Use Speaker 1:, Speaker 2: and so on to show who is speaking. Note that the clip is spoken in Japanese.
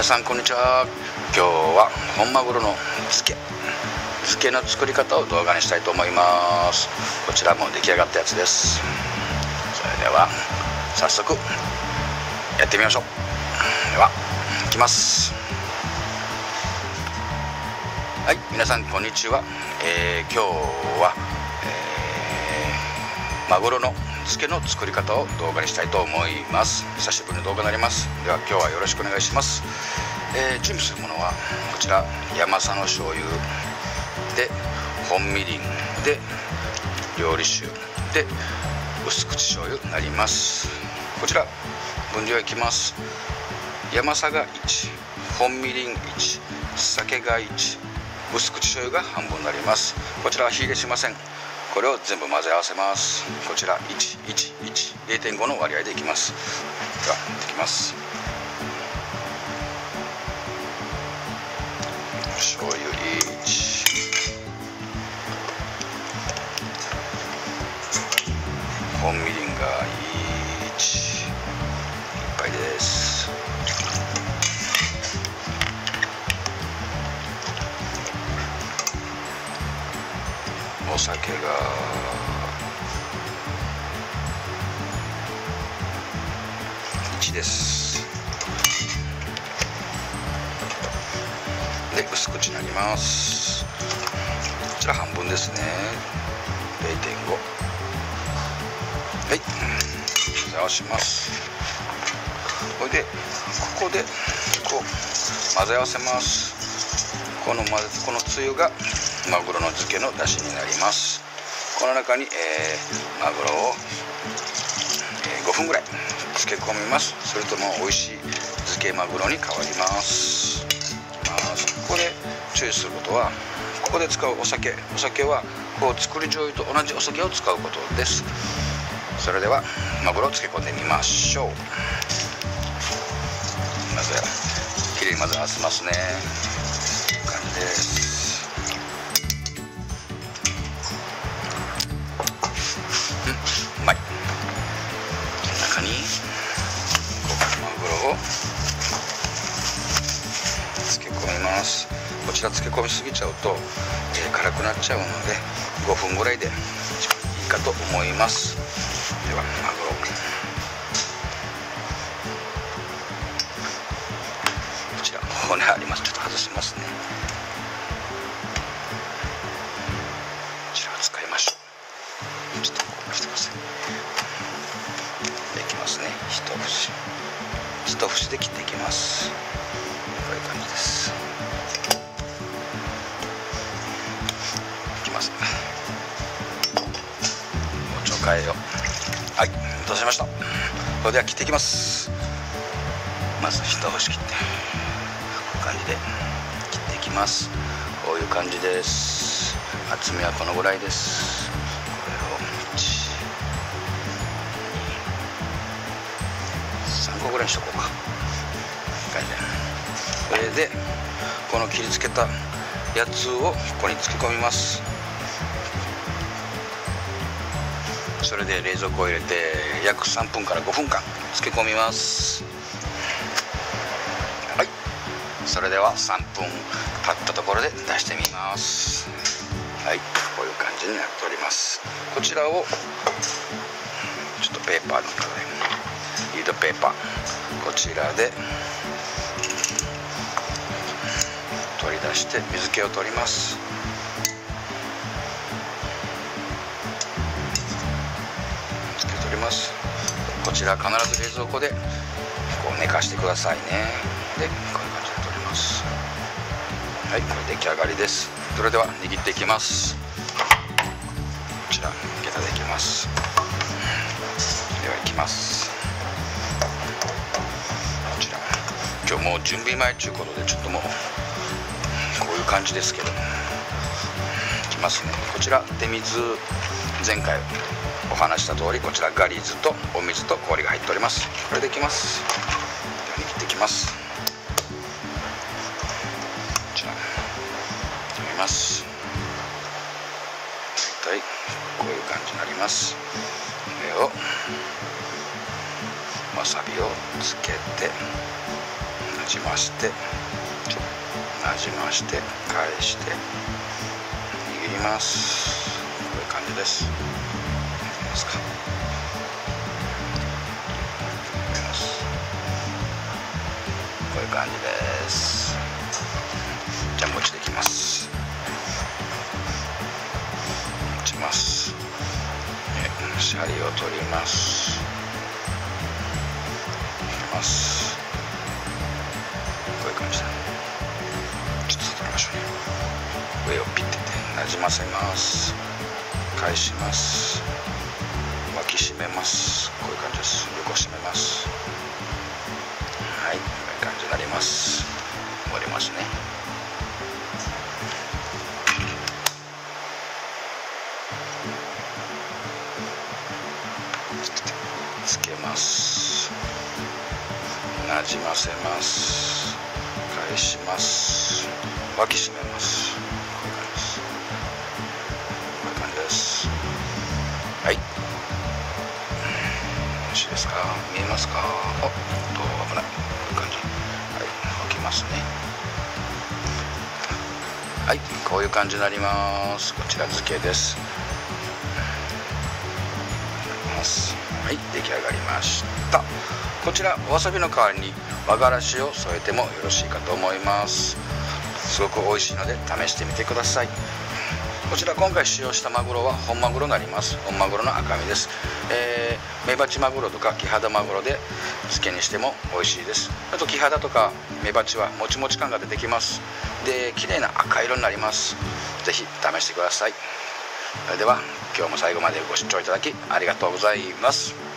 Speaker 1: 皆さんこんにちは。今日は本マグロの漬けの作り方を動画にしたいと思います。こちらも出来上がったやつです。それでは早速やってみましょう。ではいきます。はい、皆さんこんにちは。今日は、マグロの漬けの作り方を動画にしたいと思います。久しぶりの動画になります。では今日はよろしくお願いします。準備するものはこちら山佐の醤油で本みりんで料理酒で薄口醤油になります。こちら分量いきます。山佐が1、本みりん1、酒が1、薄口醤油が半分になります。こちらは火入れしません。これを全部混ぜ合わせます。こちら 1:1:1.5 の割合でいきます。ではできます。醤油1、本みりんが1杯です。お酒が1です。で薄口になります。こちら半分ですね。 0.5。 はい、混ぜ合わせます。これでここでこう混ぜ合わせます。このつゆがマグロの漬けの出汁になります。この中に、マグロを、5分ぐらい漬け込みます。それとも美味しい漬けマグロに変わります。ここで注意することは、ここで使うお酒はこう作り醤油と同じお酒を使うことです。それではマグロを漬け込んでみましょう。まずきれいに混ぜ合わせますね。こんな感じです。うまい。中にマグロを漬け込みます。こちら漬け込みすぎちゃうと、辛くなっちゃうので5分ぐらいでいいかと思います。ではマグロ、こちら骨あります。ちょっと外しますね。こちらを使いましょう。ちょっとこうしてください。できますね。一節で切っていきます。こういう感じです。いきます。包丁変えよう。はい、落としました。それでは切っていきます。まず一節切って、こういう感じで切っていきます。こういう感じです。厚みはこのぐらいです。これを3個ぐらいにしとこうか。これでこの切りつけたやつをここに漬け込みます。それで冷蔵庫を入れて約3分から5分間漬け込みます。はい、それでは3分経ったところで出してみます。はい、こういう感じになっております。こちらをちょっとペーパーの中でリードペーパー、こちらで取り出して水気を取ります。水気を取ります。こちら必ず冷蔵庫でこう寝かしてくださいね。でこういう感じで取ります。はい、これ出来上がりです。それでは握っていきます。こちらゲタでいきます。ではいきます。こちら今日もう準備前ということでちょっともうこういう感じですけど、いきますね。こちら手水、前回お話した通りこちらガリ酢とお水と氷が入っております。これでいきます。では握っていきます。こちらやります。大体こういう感じになります。これを混わさびをつけてなじまして返して握ります。こういう感じです。見えますか？こういう感じです。じゃあもう一度いきます。持ちます。シャリを取ります。いきます。こういう感じだ。ちょっと取りましょうね。上をピッてなじませます。返します。脇締めます。こういう感じです。横締めます。はい、こういう感じになります。終わりますね。つけます。なじませます。返します。脇締めます。こういう感じです。はい、よろしいですか？見えますか？おっと危ない。こういう感じ。はい、置きますね。はい、こういう感じになります。こちら漬けです。はい、出来上がりました。こちらわさびの代わりに和がらしを添えてもよろしいかと思います。すごく美味しいので試してみてください。こちら今回使用したマグロは本マグロになります。本マグロの赤身です。メバチマグロとかキハダマグロで漬けにしても美味しいです。あとキハダとかメバチはもちもち感が出てきます。で綺麗な赤色になります。ぜひ試してください。それでは今日も最後までご視聴いただきありがとうございます。